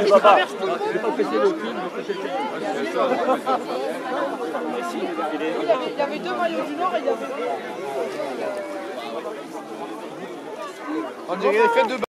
traverse tout le monde. Il y avait deux maillots du Nord et il y avait... On dirait les fêtes de